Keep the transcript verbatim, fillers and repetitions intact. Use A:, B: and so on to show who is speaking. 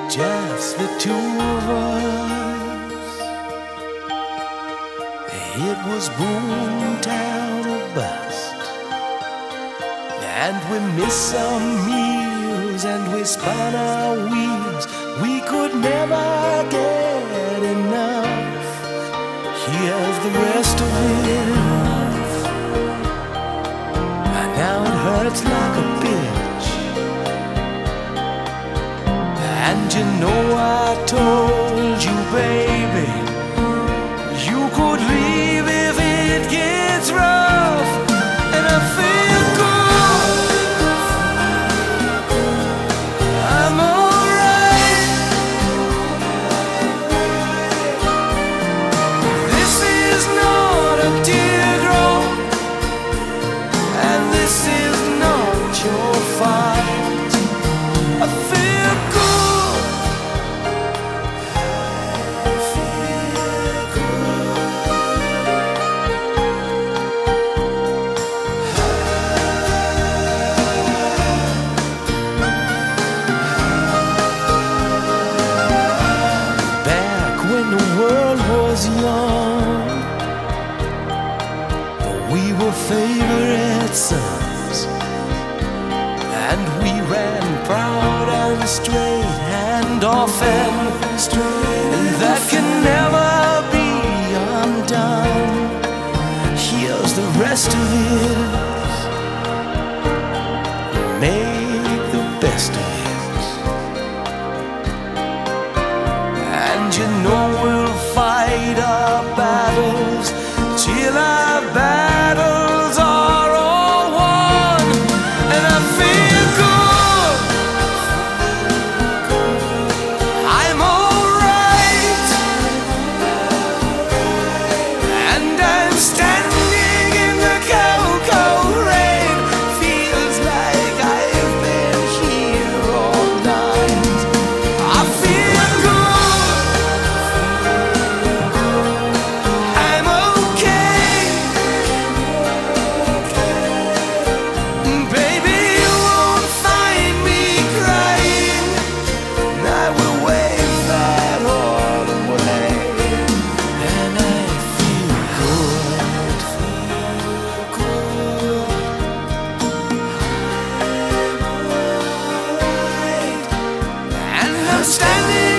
A: just the two of us. It was boomtown or bust, and we missed some meals and we spun our wheels. We could never get enough. Here's the rest of it, and now it hurts like a bitch. And you know I told you, baby, you could leave if it gets rough. And I feel good, I'm alright. This is not a teardrop, and this is not your fight. I feel good, I feel good. Back when the world was young, we were favorite sons, and we ran proud and straight and often straight, and that can never be undone. Here's the rest of it, make the best of it. And you know we'll fight our battles till our battles are all won. And I feel good, I'm alright, and I'm standing in the cold, cold rain. Feels like I've been here all night. I feel good, I'm okay. Baby, you won't find me crying, and I will wave that all away. And I feel good, feel good, I'm alright, and I'm standing